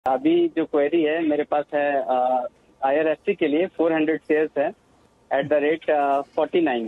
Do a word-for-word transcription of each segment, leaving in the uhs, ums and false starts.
अभी जो क्वेरी है मेरे पास है आई आर एफ सी के लिए फोर हंड्रेड शेयर्स है at the rate forty nine.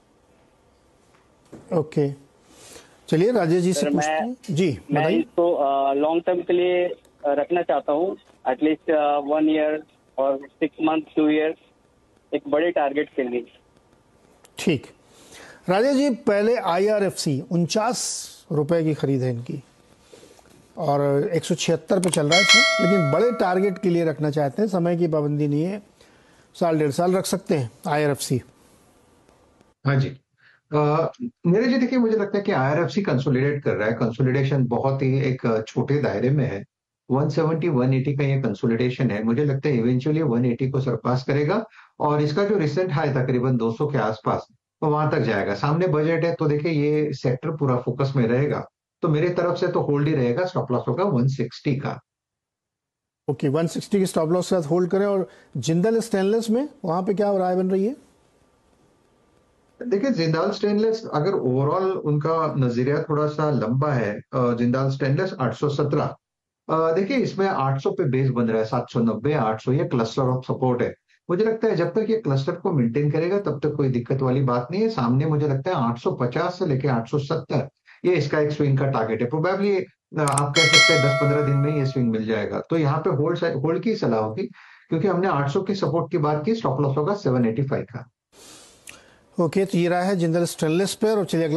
Okay, चलिए राजेश जी से सर पूछते मैं हैं। जी मैं बताइए। इसको लॉन्ग टर्म के लिए अ, रखना चाहता हूँ, एटलीस्ट वन ईयर और सिक्स मंथ टू ईयर, एक बड़े टारगेट के लिए। ठीक, राजेश जी पहले आई आर एफ सी उनचास रुपए की खरीद है इनकी और एक सौ छिहत्तर पे चल रहा है इसमें, लेकिन बड़े टारगेट के लिए रखना चाहते हैं, समय की पाबंदी नहीं है, साल डेढ़ साल रख सकते हैं आई आर एफ सी। हाँ जी। अ, मेरे जी देखिए, मुझे लगता है कि आईआरएफसी कंसोलिडेट कर रहा है। कंसोलिडेशन बहुत ही एक अ, छोटे दायरे में है। वन सेवेंटी वन एटी का ये कंसोलिडेशन है। मुझे लगता है इवेंचुअली वन एटी को सरपास करेगा और इसका जो रिसेंट हाई तकरीबन दो सौ के आसपास, तो वहां तक जाएगा। सामने बजट है तो देखिए ये सेक्टर पूरा फोकस में रहेगा। तो मेरे तरफ से तो होल्ड ही रहेगा। स्टॉप लॉस होगा वन सिक्सटी का। ओके, वन सिक्सटी की स्टॉप लॉस के साथ होल्ड करें। और जिंदल स्टेनलेस में वहां पे क्या राय बन रही है? देखिए, जिंदाल स्टेनलेस अगर ओवरऑल उनका नजरिया थोड़ा सा लंबा है, अ, जिंदाल स्टेनलेस आठ सौ सत्रह, अ, देखिए इसमें आठ सौ पे बेस बन रहा है। सात सौ नब्बे आठ सौ ये क्लस्टर ऑफ सपोर्ट है। मुझे लगता है जब तक ये क्लस्टर को मेंटेन करेगा तब तक कोई दिक्कत वाली बात नहीं है। सामने मुझे लगता है आठ सौ पचास से लेके आठ सौ सत्तर ये इसका एक स्विंग का टारगेट है। प्रोबेबली आप कह सकते हैं दस पंद्रह दिन में ये स्विंग मिल जाएगा। तो यहाँ पे होल्ड होल्ड की सलाह होगी, क्योंकि हमने आठ सौ की सपोर्ट की बात की। स्टॉप लॉस होगा सेवन एटी फाइव का। ओके, तो ये रहा है जिंदल स्टेनलेस पे। और चलिए अगला